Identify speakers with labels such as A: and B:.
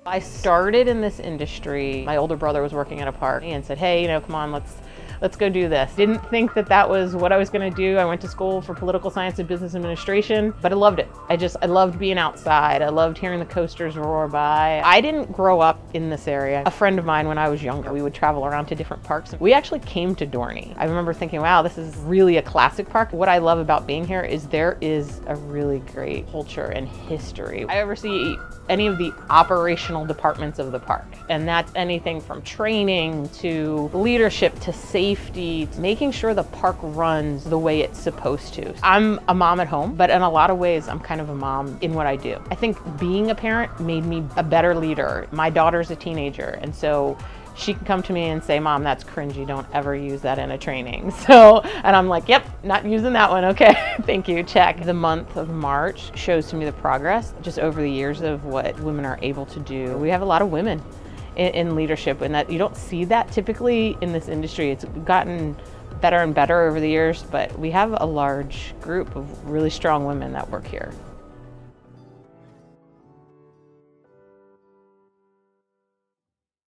A: I started in this industry. My older brother was working at a park and said, hey, come on, let's go do this. Didn't think that that was what I was going to do. I went to school for political science and business administration, but I loved it. I loved being outside. I loved hearing the coasters roar by. I didn't grow up in this area. A friend of mine, when I was younger, we would travel around to different parks. We actually came to Dorney. I remember thinking, wow, this is really a classic park. What I love about being here is there is a really great culture and history. I oversee any of the operational departments of the park, and that's anything from training to leadership to safety, making sure the park runs the way it's supposed to. I'm a mom at home, but in a lot of ways, I'm kind of a mom in what I do. I think being a parent made me a better leader. My daughter's a teenager, and so she can come to me and say, Mom, that's cringy, don't ever use that in a training. And I'm like, yep, not using that one, okay, thank you, check. The month of March shows to me the progress just over the years of what women are able to do. We have a lot of women in leadership, and that you don't see that typically in this industry. It's gotten better and better over the years, but we have a large group of really strong women that work here.